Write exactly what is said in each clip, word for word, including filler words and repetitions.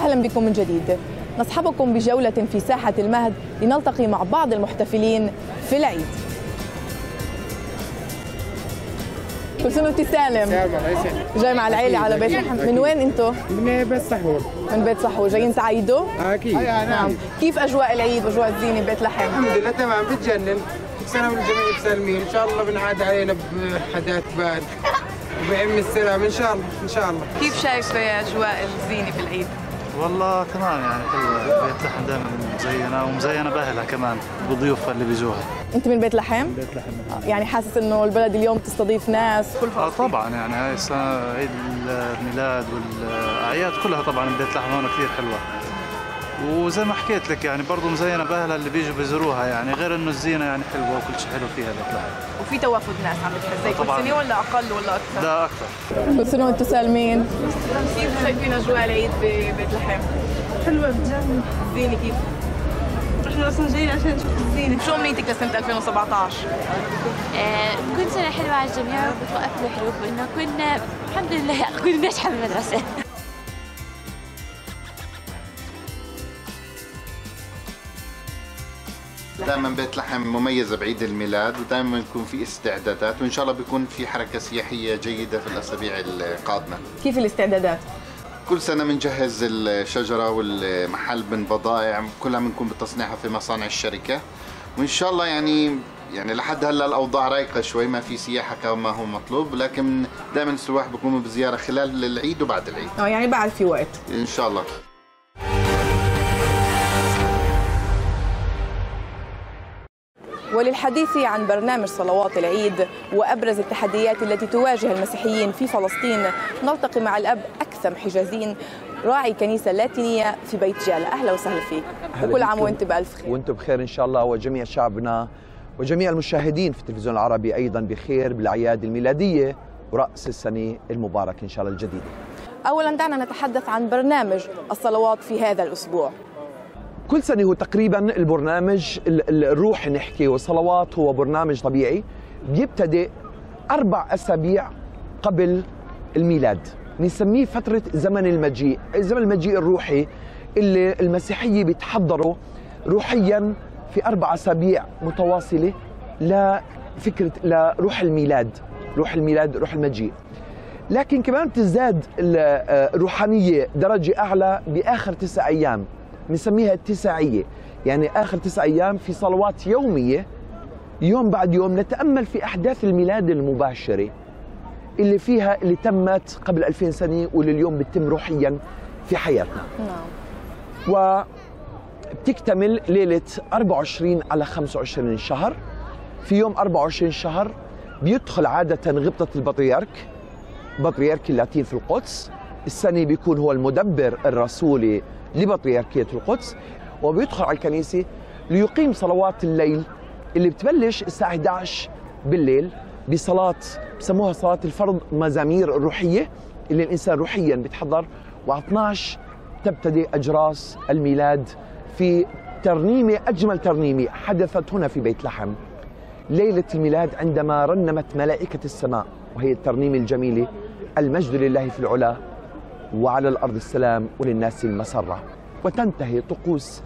أهلا بكم من جديد. نصحبكم بجولة في ساحة المهد لنلتقي مع بعض المحتفلين في العيد. كل سنة وانت سالم. جاي مع العيلة على بيت لحم. من وين انتو؟ من بيت صحور. من بيت صحور، جايين تعيدوا؟ اكيد. نعم. كيف اجواء العيد واجواء الزينة ببيت لحم؟ الحمد لله تمام، بتجنن. كل سنة والجميع سالمين، ان شاء الله بنعاد علينا بحدات بارد وبعم السلام ان شاء الله ان شاء الله. كيف شايف اجواء الزينة في العيد؟ والله تمام يعني حلوة، بيت لحم دائما مزينة ومزينة بأهلها كمان بضيوفها اللي بيجوها. انت من بيت لحم؟ بيت لحم. يعني حاسس انه البلد اليوم تستضيف ناس كل اه طبعا، يعني هاي السنة عيد الميلاد والاعياد كلها طبعا بيت لحم هون كثير حلوة. وزي ما حكيت لك يعني برضه مزينة بأهلها اللي بيجوا بيزوروها، يعني غير انه الزينة يعني حلوة وكل شيء حلو فيها بيت لحم. وفي توافد ناس عم بتحس زي كل سنة ولا اقل ولا اكثر؟ لا اكثر. كل سنة وانتم سالمين. كيف شايفين اجواء العيد ببيت لحم؟ حلوة بتجنن. الزينة كيف؟ احنا اصلا جايين عشان نشوف الزينة. شو امنيتك لسنة ألفين وسبعطعش؟ آه، كل سنة حلوة على الجميع وبتوقفنا حلو وإنه كنا الحمد لله كنا ناجحة بالمدرسة. دائما بيت لحم مميزة بعيد الميلاد، ودائما بيكون في استعدادات، وإن شاء الله بيكون في حركة سياحية جيدة في الأسابيع القادمة. كيف الاستعدادات؟ كل سنة بنجهز الشجرة والمحل من بضائع كلها بنكون بتصنيعها في مصانع الشركة، وإن شاء الله يعني يعني لحد هلا الأوضاع رايقة شوي، ما في سياحة كما هو مطلوب، لكن دائما السواح بيقوموا بزيارة خلال العيد وبعد العيد. اه يعني بعد في وقت. إن شاء الله. وللحديث عن برنامج صلوات العيد وأبرز التحديات التي تواجه المسيحيين في فلسطين نلتقي مع الأب أكثم حجازين، راعي كنيسة لاتينية في بيت جالة. أهلا وسهلا فيك، وكل عام وأنت بألف خير. وأنتم بخير إن شاء الله، وجميع شعبنا وجميع المشاهدين في التلفزيون العربي أيضا بخير بالأعياد الميلادية ورأس السنة المبارك إن شاء الله الجديدة. أولا دعنا نتحدث عن برنامج الصلوات في هذا الأسبوع. كل سنة هو تقريبا البرنامج الروحي نحكي، والصلوات هو برنامج طبيعي بيبتدئ أربع أسابيع قبل الميلاد، بنسميه فترة زمن المجيء، زمن المجيء الروحي اللي المسيحية بيتحضروا روحيا في أربع أسابيع متواصلة لفكرة لروح الميلاد، روح الميلاد روح المجيء. لكن كمان تزداد الروحانية درجة أعلى بآخر تسع أيام، بنسميها التساعية، يعني آخر تسع أيام في صلوات يومية يوم بعد يوم نتأمل في أحداث الميلاد المباشرة اللي فيها اللي تمت قبل ألفين سنة ولليوم بتتم روحيا في حياتنا. نعم. وبتكتمل ليلة أربعة وعشرين على خمسة وعشرين شهر. في يوم أربعة وعشرين شهر بيدخل عادة غبطة البطريرك، بطريرك اللاتين في القدس، السنة بيكون هو المدبر الرسولي لبطريركية القدس، وبيدخل على الكنيسة ليقيم صلوات الليل اللي بتبلش الساعة إحدى عشر بالليل بصلاة بسموها صلاة الفرض مزامير الروحية اللي الإنسان روحيا بيتحضر، و12 تبتدئ أجراس الميلاد في ترنيمة، أجمل ترنيمة حدثت هنا في بيت لحم ليلة الميلاد عندما رنمت ملائكة السماء، وهي الترنيمة الجميلة المجد لله في العلا وعلى الأرض السلام وللناس المسرة. وتنتهي طقوس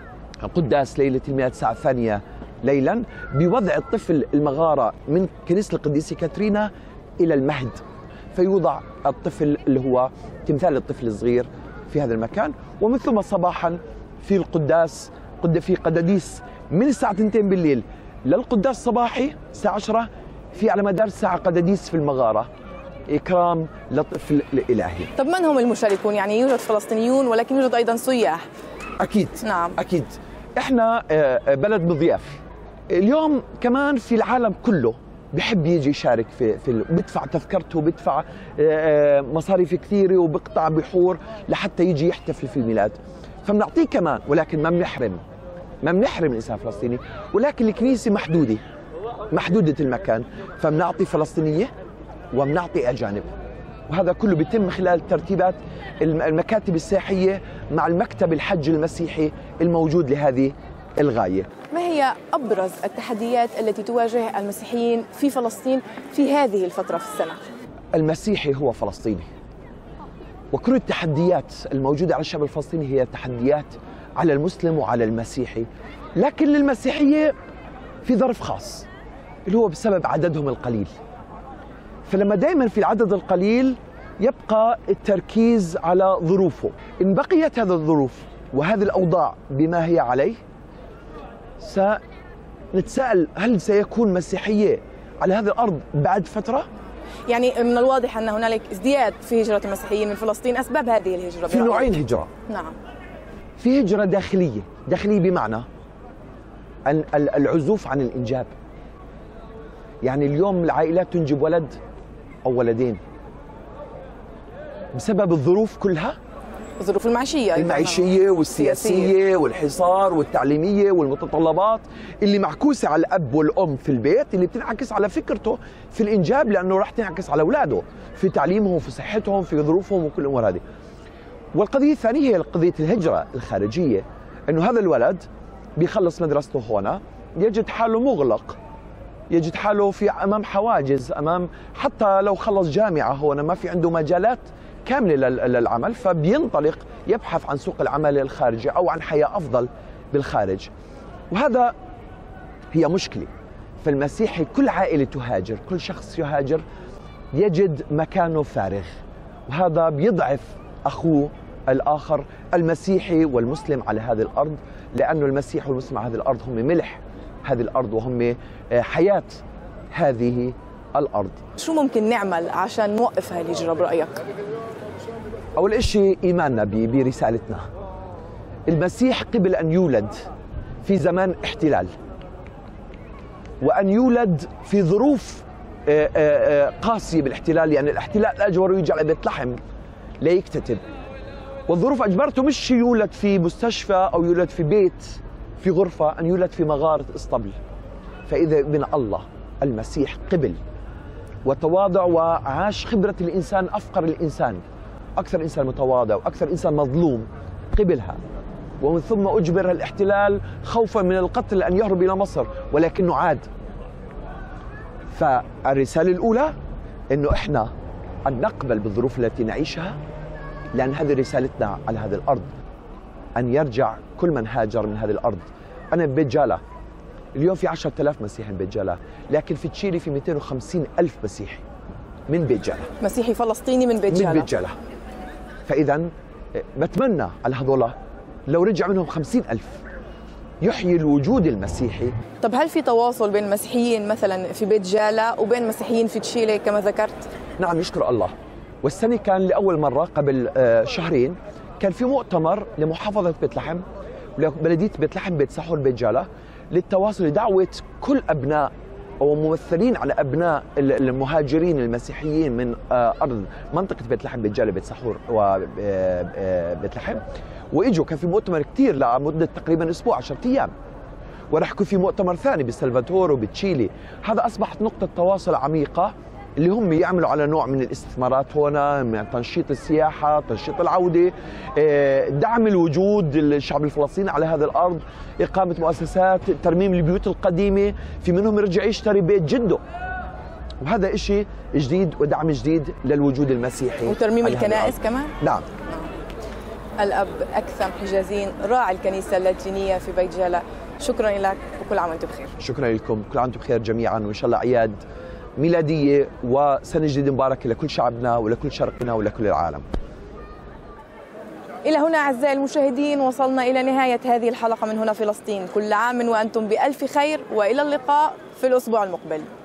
قداس ليلة الميلاد الساعة الثانية ليلا بوضع الطفل المغارة من كنيسة القديسة كاترينا إلى المهد، فيوضع الطفل اللي هو تمثال الطفل الصغير في هذا المكان، ومن ثم صباحا في القداس قد في قداديس من الساعة اثنتين بالليل للقداس الصباحي الساعة عشرة، في على مدار ساعة قداديس في المغارة إكرام لطفل الإلهي. طب من هم المشاركون؟ يعني يوجد فلسطينيون ولكن يوجد أيضا سياح. أكيد. نعم. أكيد. إحنا بلد مضياف. اليوم كمان في العالم كله بحب يجي يشارك في في بدفع تذكرته، بدفع مصاريف كثيرة وبقطع بحور لحتى يجي يحتفل في الميلاد. فبنعطيه كمان، ولكن ما بنحرم ما بنحرم الإنسان الفلسطيني، ولكن الكنيسة محدودة محدودة المكان، فبنعطي فلسطينية وبنعطي أجانب، وهذا كله بيتم من خلال ترتيبات المكاتب السياحية مع المكتب الحج المسيحي الموجود لهذه الغاية. ما هي أبرز التحديات التي تواجه المسيحيين في فلسطين في هذه الفترة في السنة؟ المسيحي هو فلسطيني، وكل التحديات الموجودة على الشعب الفلسطيني هي تحديات على المسلم وعلى المسيحي، لكن للمسيحية في ظرف خاص اللي هو بسبب عددهم القليل. فلما دائما في العدد القليل يبقى التركيز على ظروفه. إن بقيت هذه الظروف وهذه الأوضاع بما هي عليه، سنتساءل هل سيكون مسيحية على هذه الأرض بعد فترة؟ يعني من الواضح أن هنالك ازدياد في هجرة المسيحيين من فلسطين. أسباب هذه الهجرة في نوعين هجرة. نعم. في هجرة داخلية، داخلية بمعنى العزوف عن الإنجاب. يعني اليوم العائلات تنجب ولد أو ولدين بسبب الظروف كلها، الظروف المعيشية المعيشية والسياسية والحصار والتعليمية والمتطلبات اللي معكوسة على الأب والأم في البيت، اللي بتنعكس على فكرته في الإنجاب، لأنه راح تنعكس على أولاده في تعليمهم في صحتهم في ظروفهم وكل الأمور هذه. والقضية الثانية هي قضية الهجرة الخارجية، أنه هذا الولد بيخلص مدرسته هنا يجد حاله مغلق، يجد حاله في أمام حواجز، أمام حتى لو خلص جامعة هنا ما في عنده مجالات كاملة للعمل، فبينطلق يبحث عن سوق العمل الخارجي أو عن حياة أفضل بالخارج. وهذا هي مشكلة. فالمسيحي كل عائلة تهاجر، كل شخص يهاجر يجد مكانه فارغ، وهذا بيضعف أخوه الآخر المسيحي والمسلم على هذه الأرض، لأنه المسيح والمسلم على هذه الأرض هم ملح هذه الأرض وهم حياة هذه الأرض. شو ممكن نعمل عشان نوقف هاي الهجرة برأيك؟ أول شيء إيماننا برسالتنا. المسيح قبل أن يولد في زمان احتلال، وأن يولد في ظروف قاسية بالاحتلال، يعني الاحتلال أجبره يجي على بيت لحم ليكتتب، والظروف أجبرته مش يولد في مستشفى أو يولد في بيت في غرفة، أن يولد في مغارة اسطبل. فإذا ابن الله المسيح قبل وتواضع وعاش خبرة الإنسان، أفقر الإنسان، أكثر إنسان متواضع وأكثر إنسان مظلوم، قبلها، ومن ثم أجبر الاحتلال خوفا من القتل أن يهرب إلى مصر، ولكنه عاد. فالرسالة الأولى أنه إحنا أن نقبل بالظروف التي نعيشها، لأن هذه رسالتنا على هذه الأرض، أن يرجع كل من هاجر من هذه الأرض. أنا ببيت جالة اليوم في عشرة آلاف مسيحي ببيت جالة، لكن في تشيلي في مئتين وخمسين ألف مسيحي من بيت جالة، مسيحي فلسطيني من بيت جالة. من بيت جالة. فإذا بتمنى على هذولا لو رجع منهم خمسين ألف يحيي الوجود المسيحي. طب هل في تواصل بين المسيحيين مثلا في بيت جالة وبين مسيحيين في تشيلي كما ذكرت؟ نعم، يشكر الله. والسنة كان لأول مرة قبل شهرين كان في مؤتمر لمحافظة بيت لحم ولبلدية بيت لحم بيت سحور بيت جالة للتواصل، لدعوة كل أبناء أو ممثلين على أبناء المهاجرين المسيحيين من أرض منطقة بيت لحم بيت جالة بيت سحور وبيت لحم، وإجوا. كان في مؤتمر كتير لمدة تقريبا أسبوع عشرة أيام، ورح يكون في مؤتمر ثاني بسلفادور وبتشيلي. هذا أصبحت نقطة تواصل عميقة اللي هم يعملوا على نوع من الاستثمارات هنا، من تنشيط السياحة، تنشيط العودة، دعم الوجود الشعب الفلسطيني على هذه الأرض، إقامة مؤسسات، ترميم البيوت القديمة، في منهم يرجع يشتري بيت جده، وهذا إشي جديد ودعم جديد للوجود المسيحي. وترميم الكنائس كمان؟ نعم. الأب أكثم حجازين راعي الكنيسة اللاتينية في بيت جالة، شكرا لك وكل عام وأنتم بخير. شكرا لكم، كل عام وأنتم بخير جميعا، وإن شاء الله أعياد ميلادية وسنة جديدة مباركة لكل شعبنا ولكل شرقنا ولكل العالم. إلى هنا أعزائي المشاهدين وصلنا إلى نهاية هذه الحلقة من هنا فلسطين، كل عام وأنتم بألف خير، وإلى اللقاء في الأسبوع المقبل.